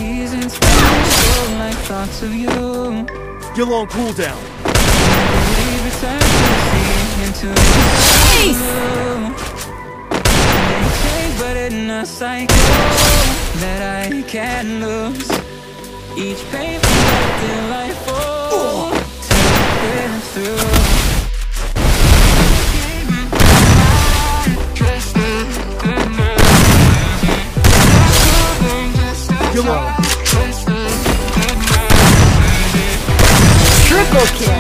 seasons fade like thoughts of you. You're on cooldown. But in a cycle that I can't lose. Each painful but delightful to get through. You're on. Triple kill.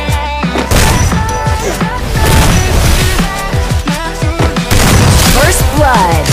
First blood.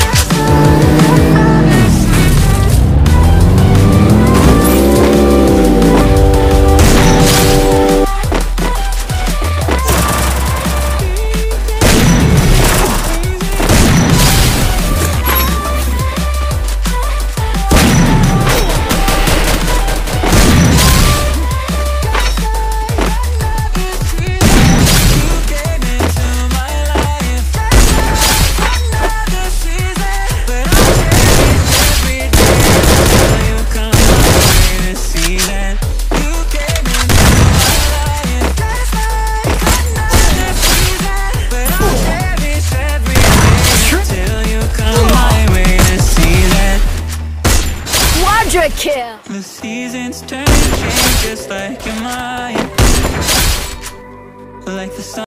Kill. The seasons turn and change just like your mind. Like the sun.